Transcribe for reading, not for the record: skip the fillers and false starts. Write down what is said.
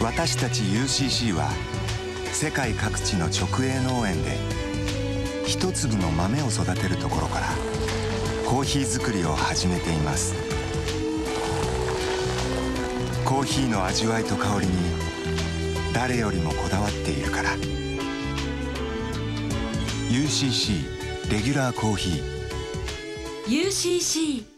私たち UCC は世界各地の直営農園で一粒の豆を育てるところからコーヒー作りを始めています。コーヒーの味わいと香りに誰よりもこだわっているから。 UCC レギュラーコーヒー。 UCC